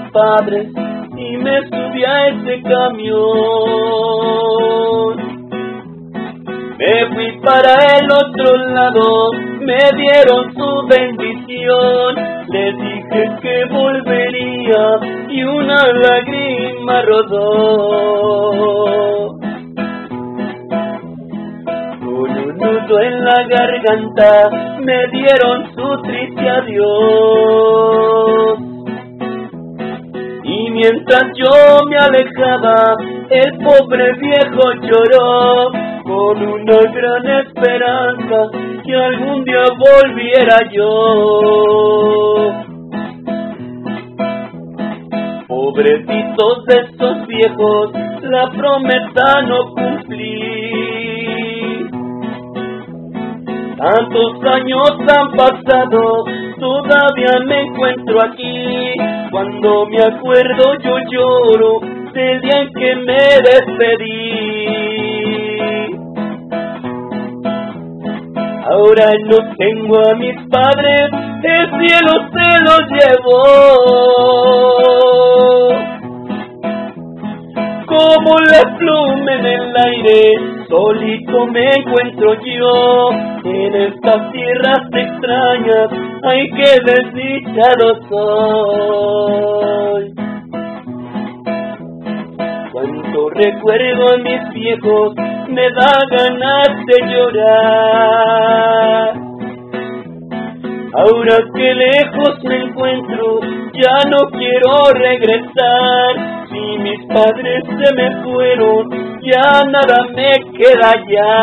padres y me subí a ese camión. Me fui para el otro lado, me dieron su bendición. Les dije que volvería y una lágrima rodó. Con un nudo en la garganta me dieron su triste adiós. Y mientras yo me alejaba, el pobre viejo lloró, con una gran esperanza que algún día volviera yo. Pobrecitos de estos viejos, la promesa no cumplí. Tantos años han pasado, todavía me encuentro aquí. Cuando me acuerdo yo lloro del día en que me despedí. Ahora no tengo a mis padres, el cielo se los llevó. Como la pluma en el aire, solito me encuentro yo. En estas tierras extrañas, ay, qué desdichado soy. Cuando recuerdo a mis viejos, me da ganas de llorar. Ahora que lejos me encuentro, ya no quiero regresar. Si mis padres se me fueron, ya nada me queda ya.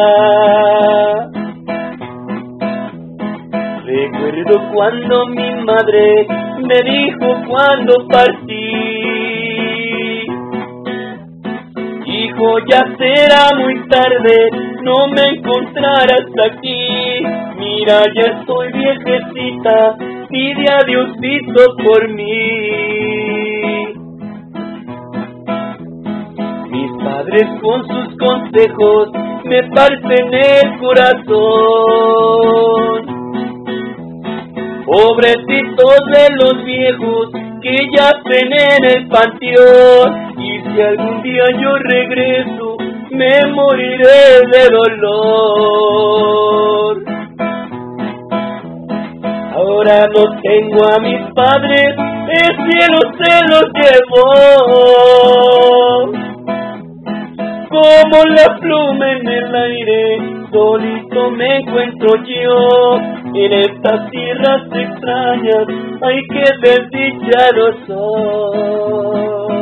Recuerdo cuando mi madre me dijo cuando partí: hijo, ya será muy tarde, no me encontrarás aquí. Mira, ya estoy viejecita, pide a Diosito por mí. Mis padres con sus consejos me parten el corazón. Pobrecitos de los viejos que yacen en el panteón. Y si algún día yo regreso, me moriré de dolor. Ahora no tengo a mis padres, el cielo se los llevó. Como la pluma en el aire, solito me encuentro yo. En estas tierras extrañas, ay, qué desdichado soy.